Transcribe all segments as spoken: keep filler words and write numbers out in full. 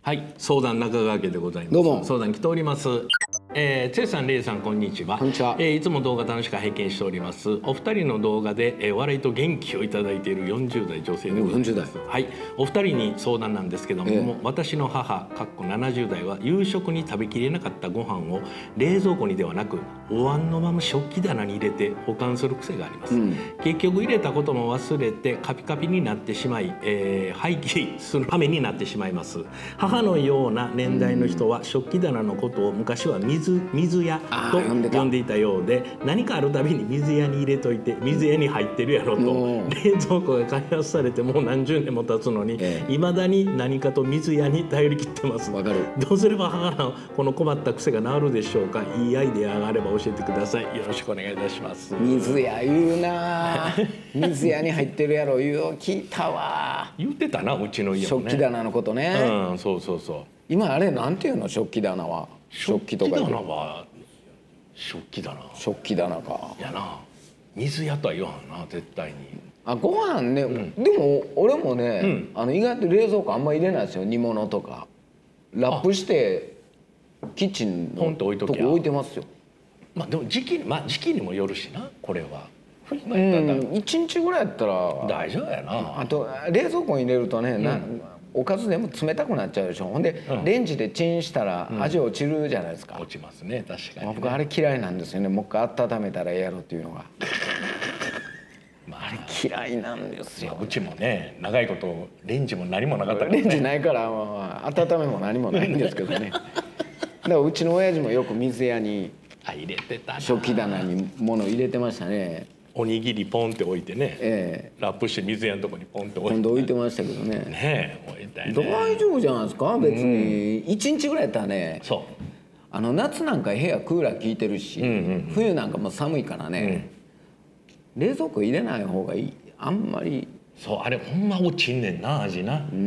はい、相談中川家でございます。 どうも相談来ております。えー、つえさん、れいさん、こんにちは。 こんにちは。 えーいつも動画楽しく拝見しております。お二人の動画で、えー、笑いと元気をいただいているよんじゅう代女性でございます。 よんじゅう代。 はい、お二人に相談なんですけども、 ええ、 私の母かっこななじゅう代は夕食に食べきれなかったご飯を冷蔵庫にではなくお椀のまま食器棚に入れて保管する癖があります。うん、結局入れたことも忘れてカピカピになってしまい、えー、廃棄する羽目になってしまいます。母のような年代の人は食器棚のことを昔は水水屋と呼んでいたようで、何かあるたびに水屋に入れといて水屋に入ってるやろと、冷蔵庫が開発されてもう何十年も経つのにいまだに何かと水屋に頼り切ってます。 わかる。 どうすれば母のこの困った癖が治るでしょうか。いいアイデアがあれば教えてください。よろしくお願いいたします。 水屋言うな水屋に入ってるやろ言う聞いたわ。 言ってたな、うちの家もね。 食器棚のことね。 うん、そうそうそう。 今あれなんていうの、食器棚は。 食器とか。食器棚は食器棚。 食器棚か。 やな。水屋とは言わんな、絶対に。 あ、ご飯ね、うん、でも俺もね、うん、あの意外と冷蔵庫あんま入れないですよ。煮物とかラップしてキッチンのとこ置いてますよ。 まあでも時期に、まあ時期にもよるしな、これは。 うん、いちにちぐらいやったら大丈夫やな。 あと冷蔵庫に入れるとね、うん、なおかずでも冷たくなっちゃうでしょ。ほんで、うん、レンジでチンしたら味落ちるじゃないですか。 落ちますね、確かに、ね。 僕あれ嫌いなんですよね。もう一回温めたらええやろっていうのが。 まあ、 あれ嫌いなんですよ。 うちもね、長いことレンジも何もなかったから、ね、 レンジないから、まあ、温めも何もないんですけどね。だからうちの親父もよく水屋に入れてたな。 食器棚に物入れてましたね。 おにぎりポンって置いてね、ええ、ラップして水屋のとこにポンって置いて、 今度置いてましたけどね。 ねえ、置いたいね。 大丈夫じゃないですか、別に。いちにちぐらいやったらね。 そう。 あの夏なんか部屋クーラー効いてるし、うんうんうん、冬なんかも寒いからね、うん、冷蔵庫入れない方がいい。あんまり。 そう、あれほんま落ちんねんな、味な。うん、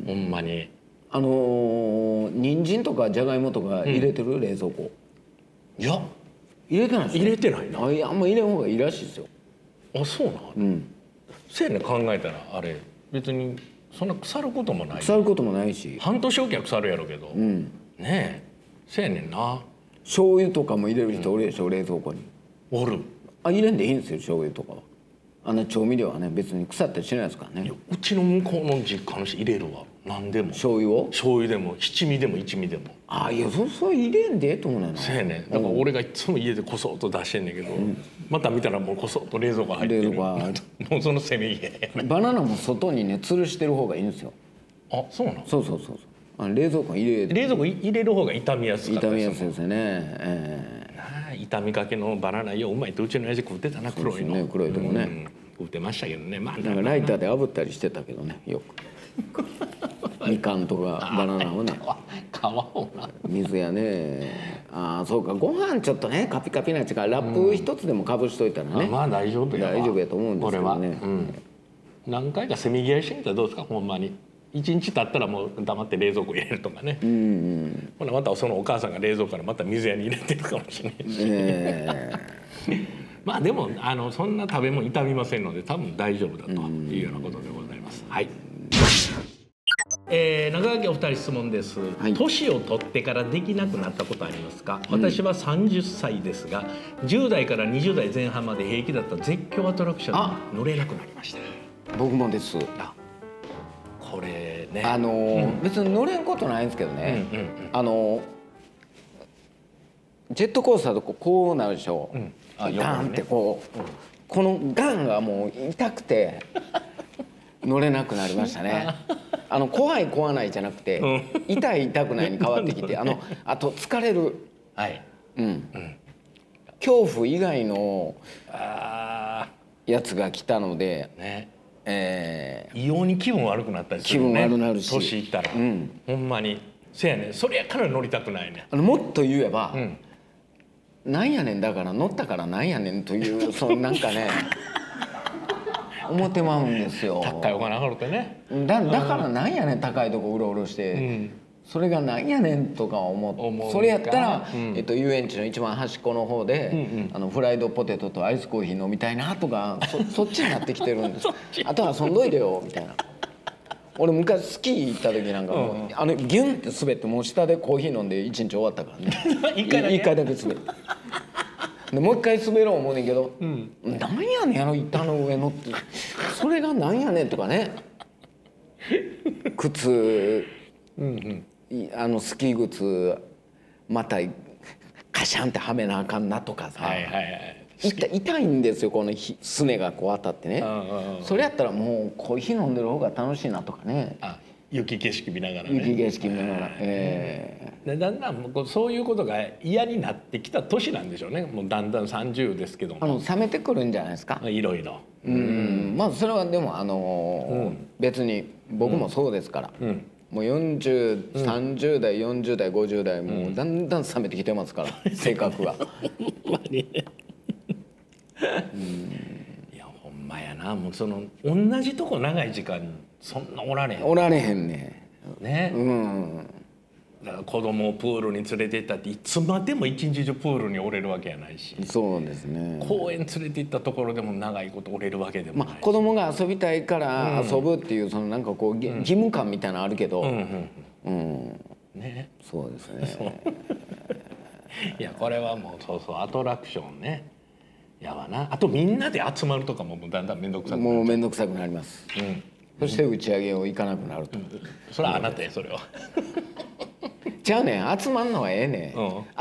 ほんまに。 あのー、人参とかじゃがいもとか入れてる、うん、冷蔵庫。 いや入れてないですよ。入れてないな。 あ、いや、あんま入れん方がいいらしいですよ。 あ、そうなの。うん。せやね、考えたらあれ別にそんな腐ることもない。 腐ることもないし。 半年おきは腐るやろうけど。うん、ねえ、せやねんな。 醤油とかも入れる人おるでしょ、うん、冷蔵庫に。 おる。 あ、入れんでいいんですよ、醤油とかは。あんな調味料はね、別に腐ったりしないですからね。 うちの向こうの実家の人入れるわ。何でも。 醤油を。 醤油でも七味でも一味でも。 あ、いや、そそれ入れんでええと思うねんな。 そうやね。だから俺がいつも家でこそっと出してんねんけど、うん、また見たらもうこそっと冷蔵庫入ってる。もうそのせめぎ合い。 バナナも外にね、吊るしてる方がいいんですよ。 あ、そうなの。 そうそうそうそう。あ、冷蔵庫入れ。 冷蔵庫入れる方が傷みやすかったです。傷みやすいですよね。ええー、傷みかけのバナナようまいとうちの親父食ってたな、黒いの。 ね、黒いとこね。うん、 食ってましたけどね。まあなんかライターで炙ったりしてたけどね、よく。みかんとかバナナをね。 皮をな。 水やね。ああ、そうか。ご飯ちょっとね、カピカピなやつからラップ一つでもかぶしといたらね。 まあ大丈夫や。 大丈夫やと思うんですけどね。 何回かせめぎ合いしてみたらどうですか、ほんまに。一日経ったらもう黙って冷蔵庫入れるとかね。うん。ほなまたそのお母さんが冷蔵庫からまた水屋に入れてるかもしれないし。ええ。まあでもあのそんな食べ物傷みませんので多分大丈夫だというようなことでございます。はい。えー、中川家お二人質問です。年、はい、を取ってからできなくなったことありますか？うん、私はさんじゅっさいですが、じゅう代からにじゅう代前半まで平気だった絶叫アトラクションに乗れなくなりました。 僕もです。 あ、これね。 あのーうん、別に乗れんことないんですけどね。うんうんうん、あのー、ジェットコースターとこうなるでしょ。うん、ガンってこう、うん、このガンがもう痛くて乗れなくなりましたね。あの怖い怖ないじゃなくて、うん、痛い痛くないに変わってきて、あのあと疲れる、はい、うん、うん、恐怖以外のやつが来たので、ね、えー、異様に気分悪くなったりするね。 気分悪くなるし、 年いったら、うん、ほんまにせやねん。それやから乗りたくないね。 あのもっと言えば、うん、なんやねん、だから乗ったからなんやねんというそのなんかね思ってまうんですよ。 高いお金上がるとね。 だだからなんやねん、高いとこうろうろして、うん、それがなんやねんとか思って、それやったら、うん、えっと、遊園地の一番端っこの方で、うんうん、あのフライドポテトとアイスコーヒー飲みたいなとか そ, そっちになってきてるんです。あとは遊んどいでよみたいな。 俺昔スキー行った時なんかもう、うん、あのギュンって滑ってもう下でコーヒー飲んで一日終わったからね一回だけ一回だけ滑るでもう一回滑ろう思うねんけど、うん、なんやねんあの板の上のってそれがなんやねんとかね靴、うんうん、あのスキー靴またカシャンってはめなあかんなとかさ、はいはいはい、痛, 痛いんですよこのすねがこう当たってね、うんうん、それやったらもうコーヒー飲んでる方が楽しいなとかね。 あ、雪景色見ながらね。 雪景色見ながら、えー、でだんだんもうそういうことが嫌になってきた年なんでしょうね。もうだんだんさんじゅうですけども、 あの冷めてくるんじゃないですか。 いろいろ。 うん、まあそれはでもあのーうん、別に僕もそうですから、うん、もうよんじゅう、さんじゅう代よんじゅう代ごじゅう代もうだんだん冷めてきてますから、うん、性格が。ほんまにね。 うん、いやほんまやな。もうその同じとこ長い時間そんなおられへん。 おられへんね。 ね。うん。だから子供をプールに連れて行ったっていつまでも一日中プールにおれるわけやないし。 そうですね。 公園連れて行ったところでも長いことおれるわけでもないし。 まあ子供が遊びたいから遊ぶっていうそのなんかこう、うん、義務感みたいなのあるけど。うんうんうん。ね。そうですね。 いやこれはもうそうそうアトラクションね。やわな。あとみんなで集まるとかももうだんだん面倒くさくなる。 もう面倒くさくなります。うん。そして打ち上げを行かなくなると。うん、 それはあなたやそれは。 じゃあね集まんのはええね、うん、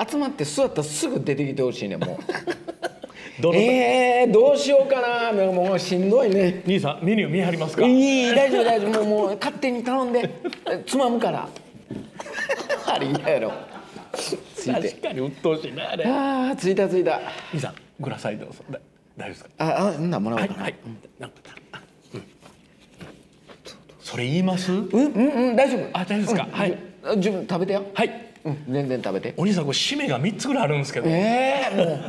集まって座ったらすぐ出てきてほしいねもうえー、どうしようかなもうしんどいね。 兄さんメニュー見張りますか。 いい大丈夫大丈夫もうもう勝手に頼んでつまむからあれ嫌やろついて確かに鬱陶しいなあれ。 ああついたついた。 兄さんグラサイどうぞ。大丈夫ですか。 ああんなもらおうかな。はい、はい、なんかうん、それ言います。うんうんうん大丈夫。 あ大丈夫ですか、うん、はい自分食べてよ。 はい、 うん、全然食べて。 お兄さんこれ締めがみっつぐらいあるんですけど。 ええー、も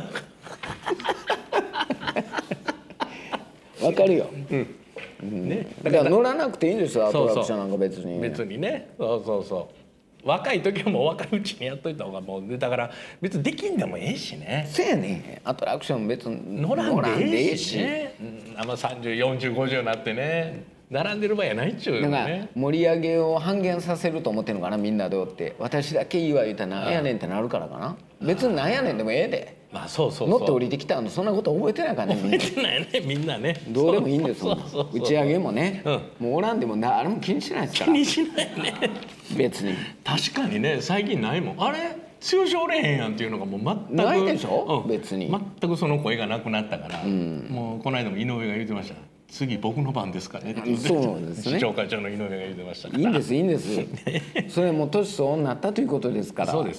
うわかるよ、うんうん、ね、だから乗らなくていいんですよアトラクションなんか別に。 別にね。そうそうそう若い時はもう若いうちにやっといた方がもうだから別にできんでもええしね。 せやねアトラクション別に乗らんでええしね。うん、あんまさんじゅう、よんじゅう、ごじゅうになってね並んでる場合やないっちゅうね。 だから盛り上げを半減させると思ってるのかなみんなでおって私だけいいわ言うたらなんやねんってなるからかな。別になんやねんでもええで。 まあそうそうそう乗って降りてきたのそんなこと覚えてないからねみんな。 覚えてないねみんなね。 どうでもいいんですよ打ち上げもね、うん、もうおらんでも誰も気にしないですから。 気にしないね別に。確かにね最近ないもん。あれ剛おれへんやんっていうのがもう全くないでしょ、うん、別に全くその声がなくなったから、うん、もうこの間も井上が言ってました。次僕の番ですかねって。 そうですね。 市長会長の井上が言ってましたから。 いいんですいいんですそれも年相応になったということですから。 そうです。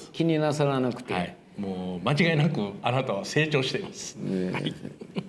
気になさらなくて、 はい、もう間違いなくあなたは成長しています、ね。はい